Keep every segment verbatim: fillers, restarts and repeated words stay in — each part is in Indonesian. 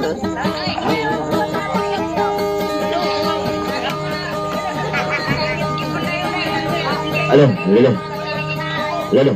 Halo, halo. Halo.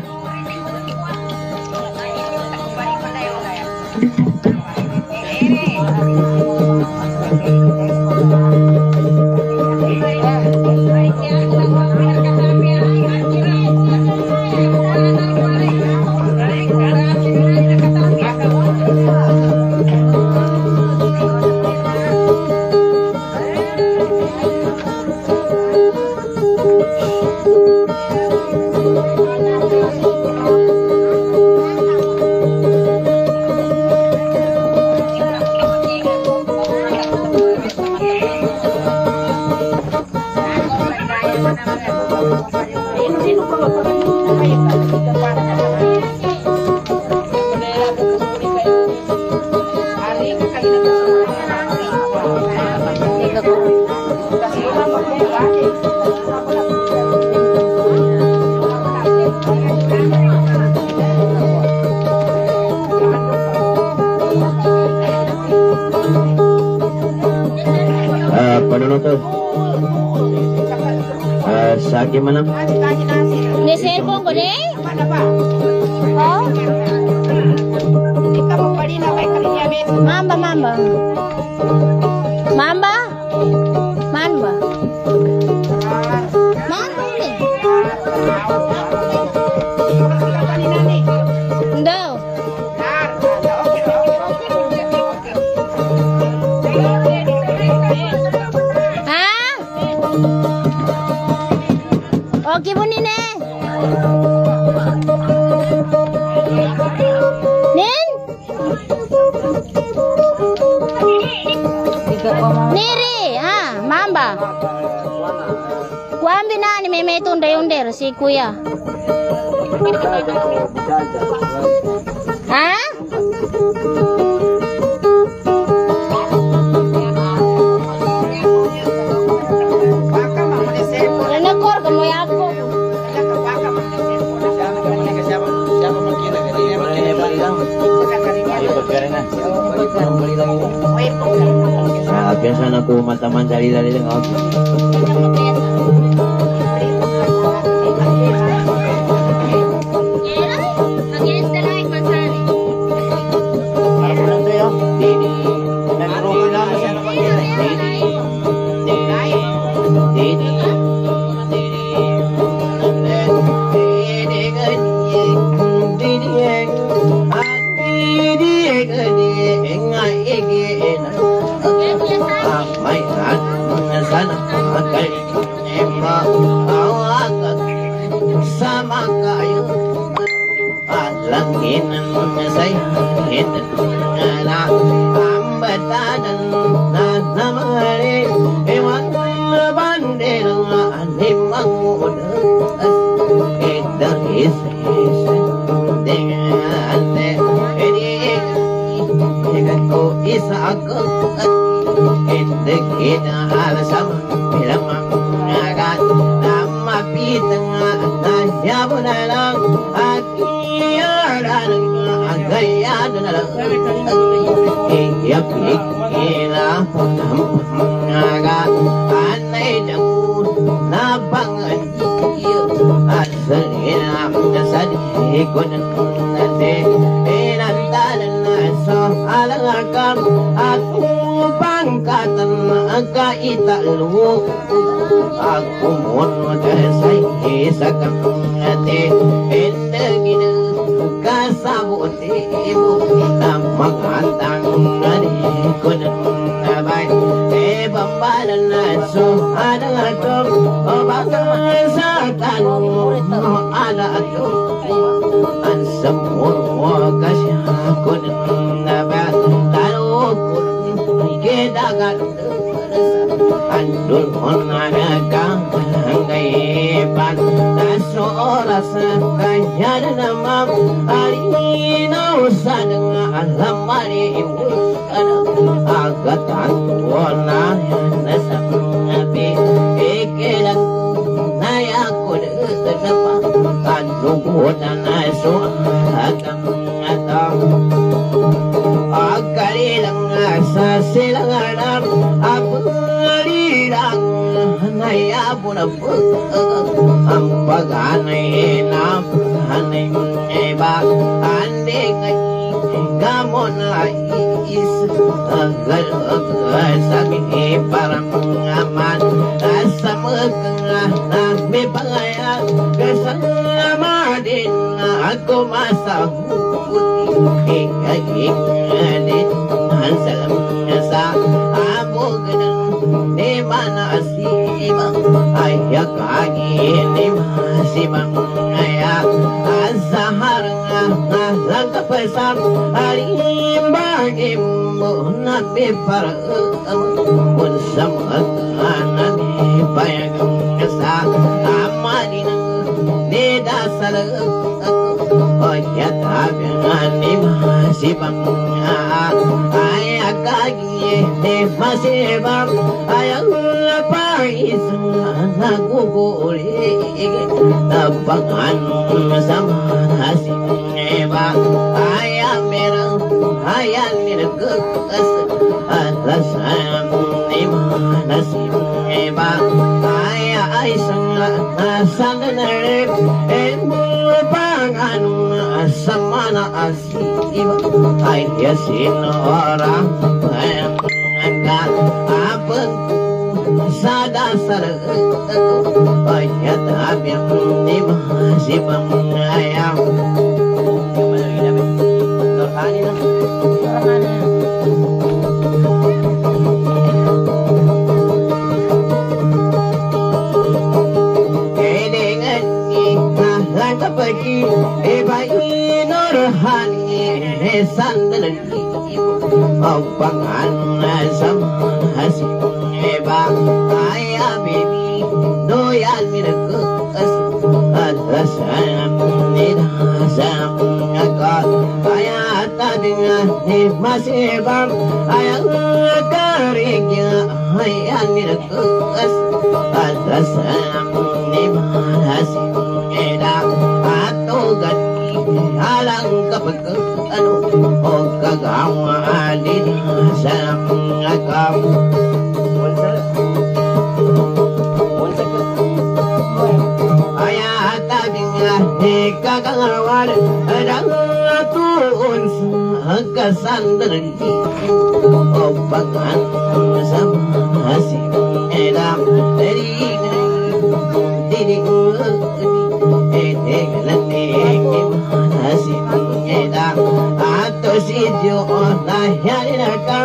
Sa gimana? Di cellphone ko deh. Oh. Mamba, mamba. Mamba. Mamba. Mamba ni. Ndo. Hah? Oke bu Nine. Nin. Niri, ah, mamba. Kuambi nani meme tunda yonder si kuya. Hah? Renekor kamu ya aku. Nah, biasa aku mata mencari dari dengan aku. Sama kayu alangin saya itu na ambatan na namare ewan bandel animang edar is dengan ini ko isak ende kita alasam bilang agak nama pitang ya bunalang akiran agaya dalang ya pikila agak anai jauh nabangan asalnya asadi konan nate enantalan so alangakam aku pangkatan kaita lu aku mon desai sakam ate endegina kasabuti ibu namangantang ngani konan nabai e bambalan so adatum obakan satan ada atu ansamur wakasya konan nabai lalu kedagan andul onanaga gaiban nasoras kaya nama arina usadang alamari usana agat antuana nasabi ekelang naya kodapa kandugodan naso agam atang agarilang sa silangan apalilang naya bunapu ang paganay na hanay iba anding gamon ay is agal agal sabi parang aman asa maganga na may pangaya kasama din ako masahuti hingaging din salam sa amo ganang di mana asibang ayak agin di masibang ayak asaharang nagkapasam alimbagim mo na piparang unsam akanan ipayagang sa amadin di dasal ayat ni masibang ayak kagi ni masibang ayak pais naguguli tapangan sama hasimba ayak merang ayak nirkekas alasan ni masimba ayak aisang asanganar emu pangan samana asiba ay yasin orang pangangkat apeng sa dasar ay yatabiyang ni masibang ayam malagi namin dorhani na dorhani pagi ebai nurhani sandalan pangan sama hasim eba ayah baby doyan mirakas atasan nidasam agak ayah tadinga ni masih bang ayah kariknya ayah mirakas atasan nimahasim eda atau gani alang kapag ano o kagawa alin sa agam ayah tabing kagawa adang tuon sa kasandari o pangan sa hasim eda dari diri atau si jo na yarinakam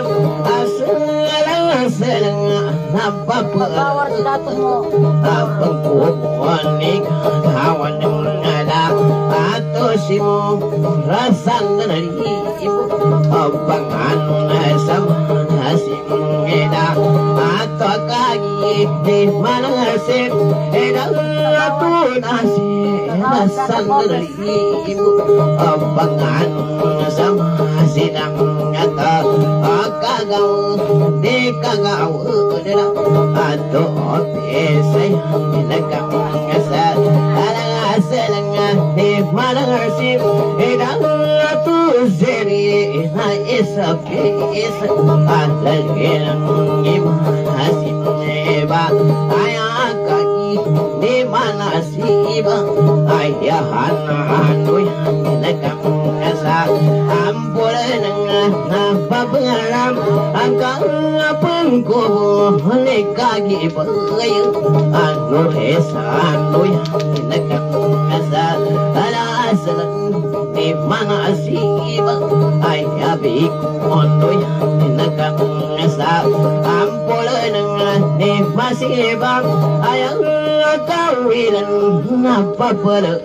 asalang asalang apa pagawar datang mo apang kubuanik kawan ada atau si mo rasan dari ibu apang anu sama hasim eda atau kagi di mana hasim eda tu nasi rasan dari ibu apang anu sama sidang kata akagaw di kagaw dela ato pesay nagkang asal alang asalang di malang arsim edang ato seri na isa pesa alalgilang imahasim eba ayakagi di mana siba ayahan anoy nagkang asal ampulan ng papangalam hanggang pangkubo kagi bayo ano esa ano yan nagkakasal alasan ni mga asiba ay abi ko ano yan nagkakasal ampulan ng ni masibang ay ang kawilan napapalaan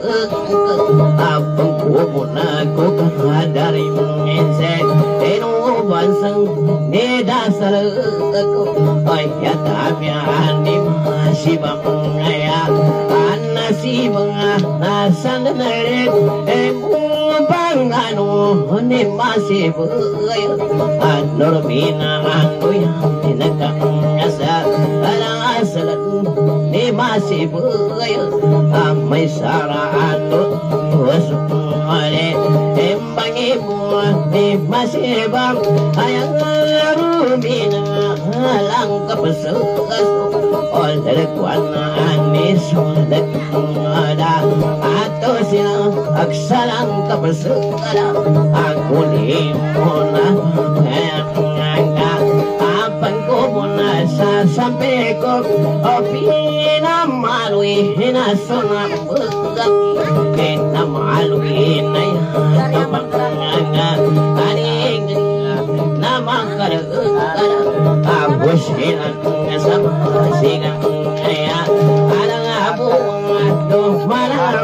abang kubo na ko kahadarin inset bansang ni dasar ako ay yatabyan ni masibang ngaya anasibang nasan na rin eh mupang ano ni masibay at normina ano yan tinagkakasal alang asalan ni masibay may saraan wasok mali embang ibu ni masibang ayang kumina lang kapasukas all the kuana anis dak ada ato sila aksalang kapasukala aku ni mona apan ko muna sa sampai ko opina malui hinasona bugaki kena malui na kapanganga aning nama kada aku silang sama sigang ya alang abu do mana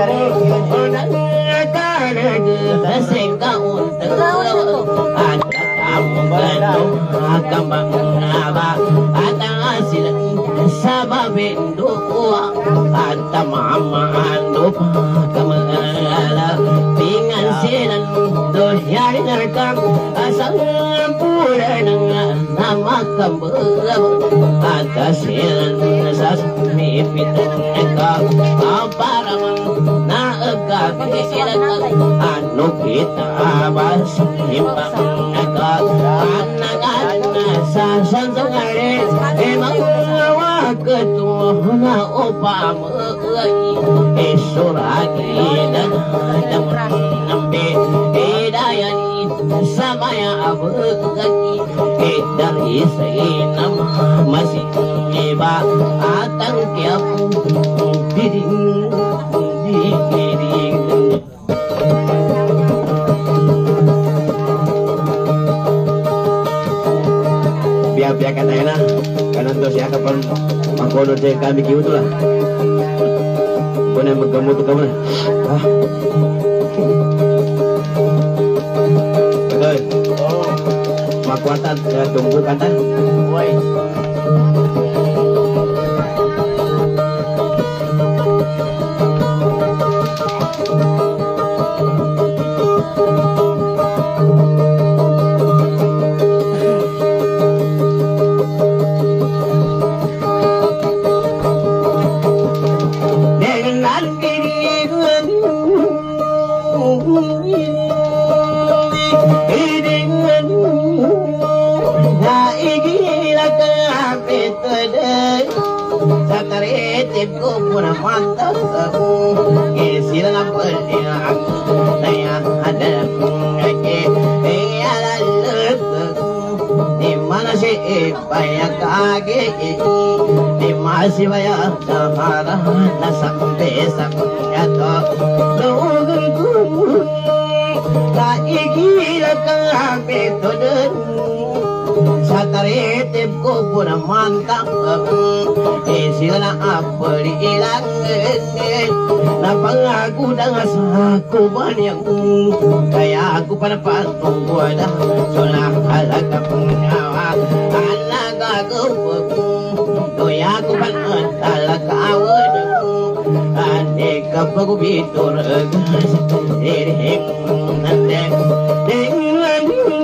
sehingga untuk ada kamu bandung kambang apa ada hasil sabab dua ada mama ando kamala dengan silan do yang rekam asal puran nama kamu ada silan sas mimpi engkau apa ramang na agak silan anu kita abas himpang agak anak-anak sasan sengare emang lawa ketuhna opa meui esuragi dan nambe edayani samaya abegaki dari seinam masih eba atang tiap diding diding biar kata enak karena untuk siapa pun mangkono cek kami kiu tu lah pun yang bergemu tu kamu ah betul oh makuatan tunggu kata woi tipku pun mantap aku silang berdina aku saya ada ngake ya lalu di mana sih banyak kaget di masih banyak samara na sampai sampai to nunggu tak gila kape to den satare tipku pun mantap sila apa diilang napang aku dengan saku banyak kaya aku pada patung buada solah alaka pengawa anak aku doya aku pada alaka awad adik kapaku bitur dirhim nandek dengan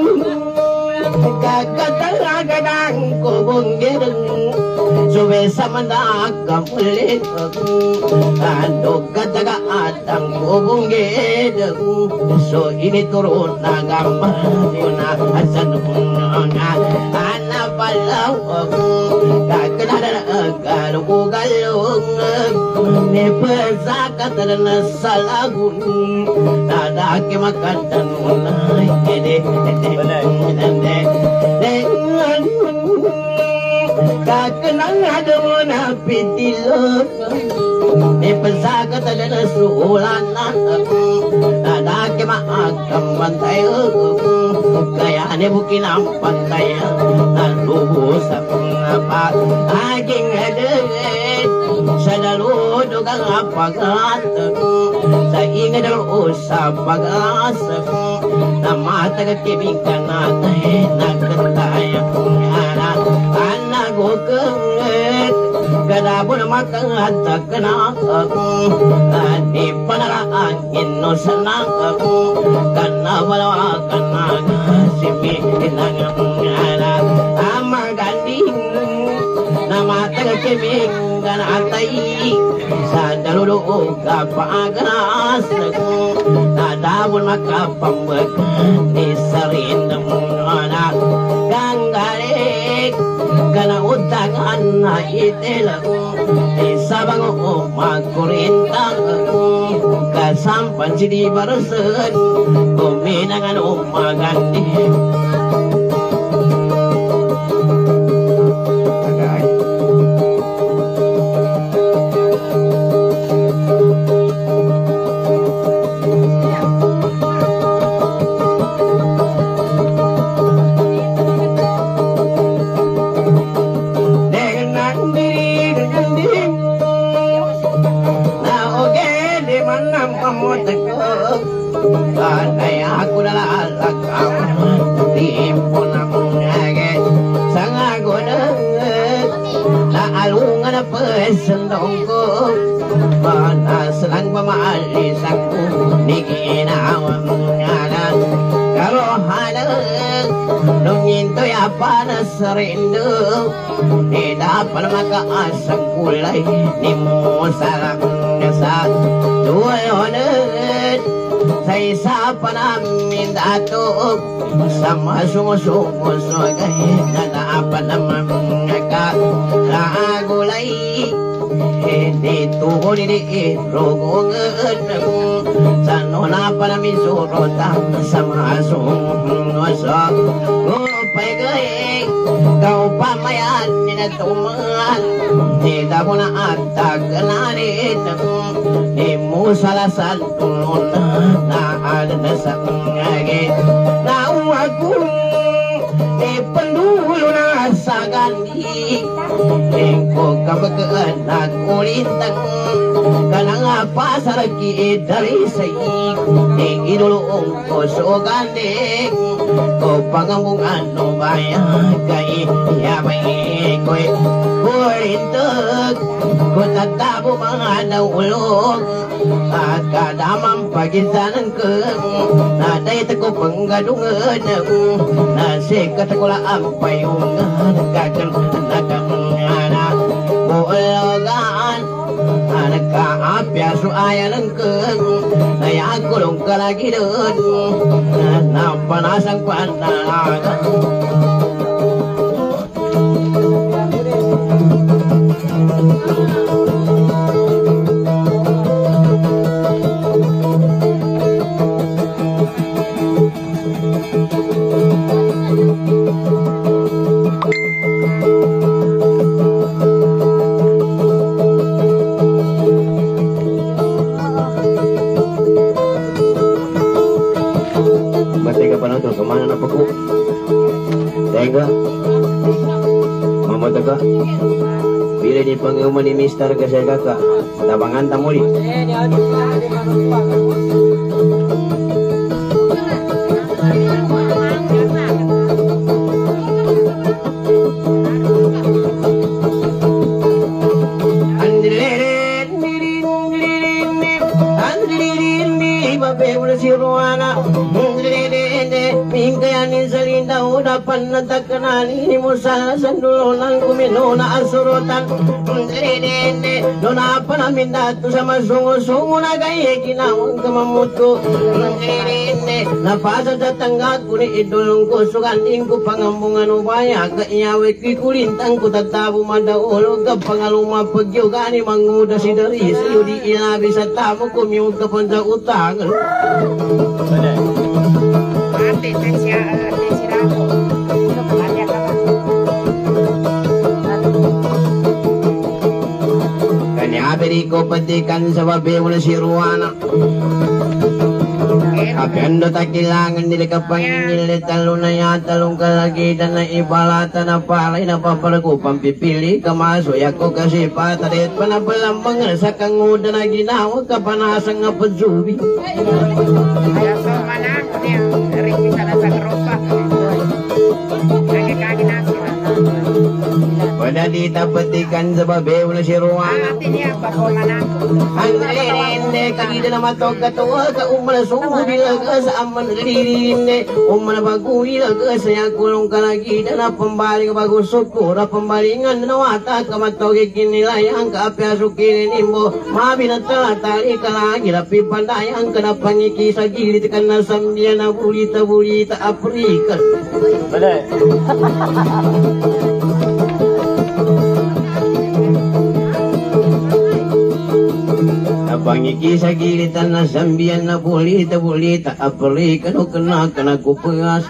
kakak-kakak kubung gereng Suwe samanda kamulit ando kataga atang kubung gedeng so ini turun agama na asan punga ana palau kakana galu galung ne pesakat dan salagun ada ke makan dan unai ede ede kakenang ada mana pitilo ni pesakat ada sulanan ada ke makan pantai kaya ne bukin pantai lalu apa aging ada selalu dogang apa kata saya ingat dulu usah bagas nama tak kebingkan nate nak ketaya anak anak gokenget kada pun makan hatta kena di panaraan ino senang karena balawa karena sipi inang anak amar ganding nama tak kebingkan atai sadalo kapagas ada pun maka pembek diserin anak ganggare kana utangan na itelang isabang o magkurintang kasampan sidi barusan kuminangan o magandi Kaya aku adalah alakam timpun aku ngaget sang aku denget la alungan apa sendongku mana selang pemali sangku nikina awang ngalan kalau ada nungin tu ya panas rindu tidak pernah maka asang kulai nimu salang ngesat dua yonet saya sapa namin dato sama sungo-sungo sogay na apa naman ka kagulay hindi tuho nili rogongan sano na pa namin surotang sama sungo sa upay gay kau pamayan ninatuman hindi mo na atagananin ni mo salasan tulon na ada na sa ngagi na uwagong ni pendulo na sa gandi lingko kabagaan na kulintang kanang pasar ki dari sayi ni idulong ko so gandi ko pangambungan no baya kay yabay ko'y kulintag ko tatabo mga naulog at kadamang pagisanan ka na dahi ko panggadungan na sikat ko lang payungan kagang nagangana buologan na nagkaapyaso ayanan ka na yakulong ka lagi doon na panasang panalaga kemana nak aku? Tega, mama tega. Bila ni pengumuman ni Mister ke saya kakak, tabangan tamu ni. Mingkayanin sa linda udapan na takanani mo sa sandulonan kumino na asurutan Dede, doon pa namin dato sa masungo-sungo na gaya kinawang kamamuto Dede, napasa sa tanggat ko ni idolong ko suganin ko pangambungan ubaya kaiyawit kikulintang ko tatabo madaulog ka pangaluma pagyugani manguda si dari sa'yo di inabi sa tamo kumiyog ka pang sa utangan Ate, siya, ate, sila ako. Kanya ka ba? Kanya abiri ko patikan sa babi mo na si Ruana. Apendo takilangan nila kapang nilitalo na yatalong kalagitan na ibalata na palay na papalago pampipili kamaso yako kasi patalit panabalambang sa kanguda na ginawa kapanasang nga padzubi. Kaya sa manak niya, rin kita na sa grupa. Kagikagi na sila. Pada dita patikan sa babi mo na si Ruana. Ate niya, bakola na ako. Ang rininde, kagida na matog katuwa ka umalasong bilaga sa aman ririnde umana baguilaga sa yakulong kalagida na pambaling bagusok ko na pambalingan na wata kamatogi kinilayang kaapyaso kininimo mabinatatali kalagi na pipandayang ka na pangiki sa gilid ka na sambiya na bulita-bulita Afrika. Bale. Pangiki sa gilitan na sambian na bulita bulita apali kano kena kena kupengas.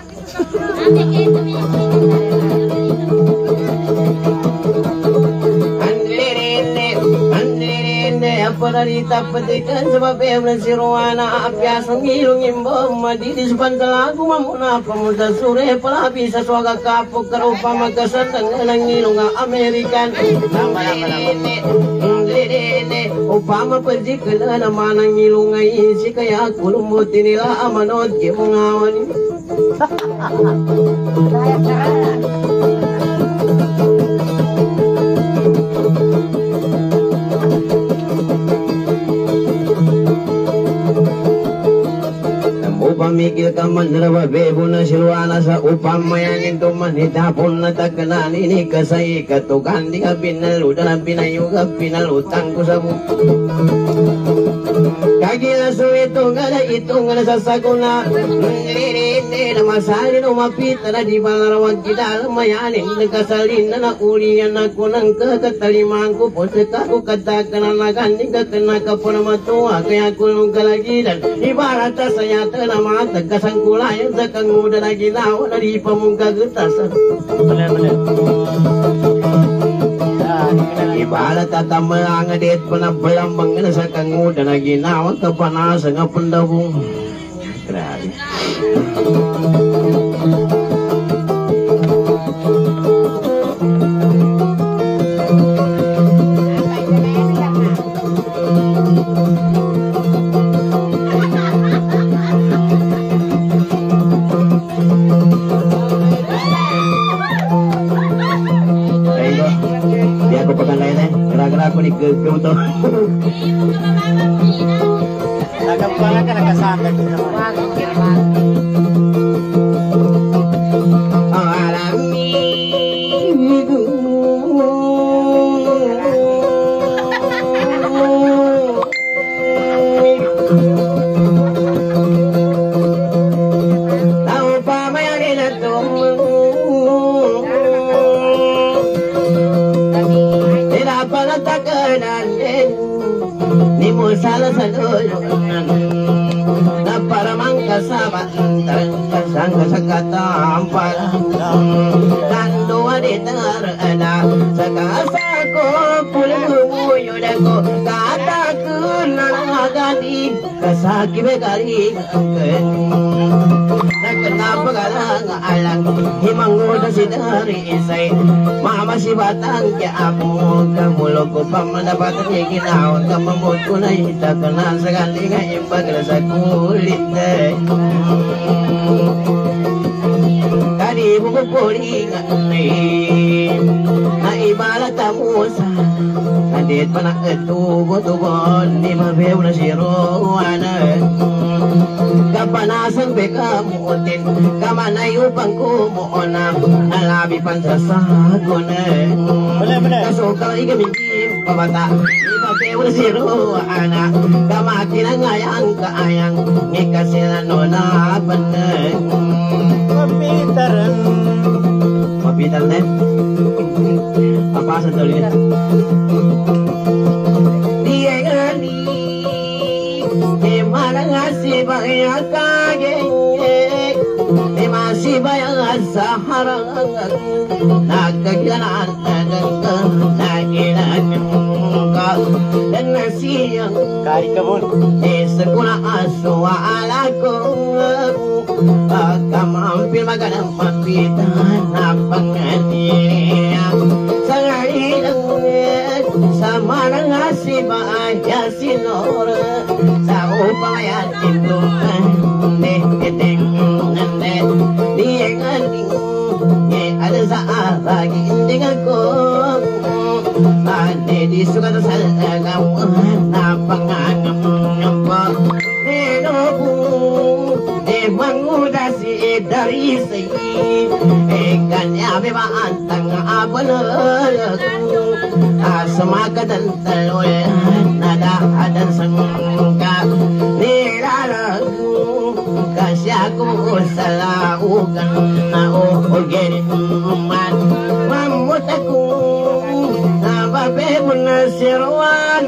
Apararita petikan sebab emang siruana apiasang ilung imbang madidis pantalagu mamuna pemuda sore pelapi saswaga kapuk kerupa magasan dan ngelang ilung Amerikan ini ini upama pergi ke dalam mana ilung isi kaya kulumut inilah amanot kemungawani. Pamikir ka mandrawa bebo na silwana sa upang mayanin to manitapon na takanan ini kasay katukan di ka pinaludan ang pinayo ka pinalutang ko sa mo kagila so ito nga na ito nga na sasakuna nilirinde na masalin umapita na di balarawag kita mayanin nagkasalin na nakulian ako ng kakataliman ko po sa kako katakanan na ganding kakana ka po na matuwa kaya kulong kalagilan ibarata sa yata na tagkasangkulayan sa kanguda na ginawa na di pa mong kagutasan. Ibarat tatamang adet panabelambang na sa kanguda na ginawa kapanasa nga pandabong. Grabe. Aku ni ke ke betul. Agak pala ka nakasama dito naman. Alami tahu pa mayarin ato ni mo sala sa lulunan na para mangkasama kasang kasagatampal kanduwa di tarana sa kasako pulumuyo ko katakun na nagani kasaki begari nagkanapagalang alang himanguda si dari isay mama si batang kaya ako kamulo ko pa manapatan niya ginawa kamamot ko na hita ka na sa galinga imbag na sa kulit kadi bubukuling na ibalata mo sa kadit pa na katubo-tubon di mabew na siruanan kapanasan be kamutin kamanay upang kumuonam alabi pansasagonan kasukal ikamingin pabata di mabew na siruanan kamakin ang ayang kaayang ngikasin ano na panan mapitaran mapitaran din papasan tuloy diya nga ni di marangasi baya kageng di masibaya sa harang nagkagilan nagilan ka dan nasiyang kari kabun isa ko na aso ala ko pagkamampil maganang mapitan na panganiya sa ngalilang sa marangasi baya sinora sa upamayan ito netiting niyangaling ada sa aragi hindi ako ate di suka sa lagawan na pangangam pa pero eh manguda si dari say eh kanya beba antang abanal asmagadan taloy nada adan sangka nilalagu kasyaku salaukan na o gerin man mamutaku babe menasirwan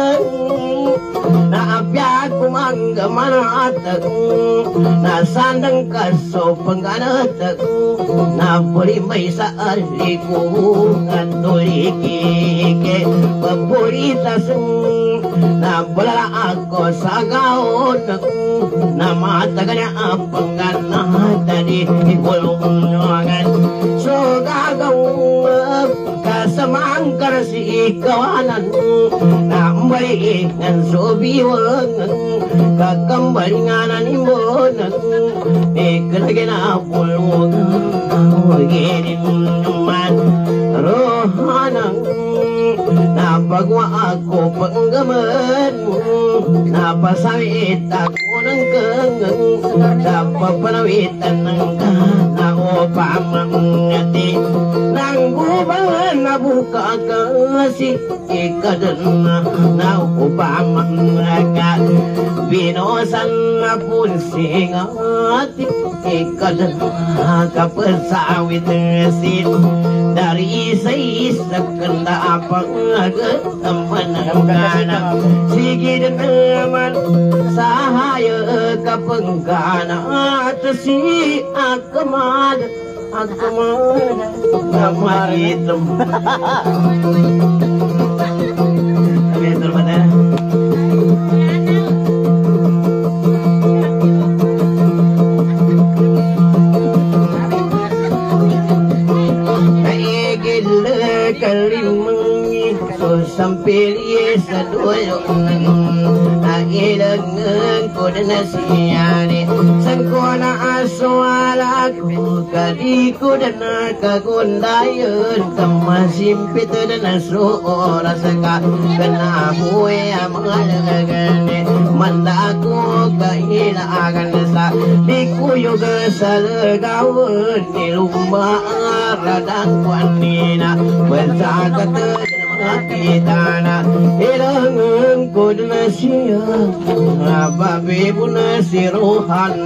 na apya kumanggamana atak na sandang kaso pengganat na puri may sa arliku ngatuliki ke papuritas na balala ako sa gaon na matagal na pangganat tadi ikulungan so gagawin kasamang karasi kawanan na balikan sobiwan kakambalinganan imbonan ikalagay na pulungan waginin naman rohanang napagwa ako panggaman napasawit ako ng kangang sa papanawitan ng kanao pamangati nang gubangan na buka kasi ikadan na naupamangaka binosan na punsing at ikadan na kapasawit sin dari sa isa kanda pangagataman ng gana sige naman sahaya kapanggana at si akamad akamad namagitom kami ito naman kalimang so sampil sa dulo nagilangan ko na nasiyari san ko na aswala ko kadi ko na nakagundayon kamasimpit na nasuora sa ka kanabuhay ang mga lagagani manda ko kahilagan sa di ko yoga sa lagawan nilumba radang kwanina bersakat mga kitana ilangan ko na siya nababi po na si Rohan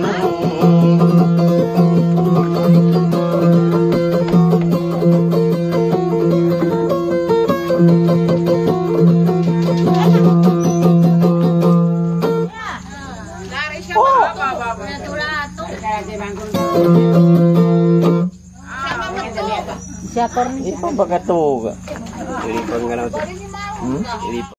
Siapa Ini pun bakat tuh, jadi pengalaman. Hmm? Jadi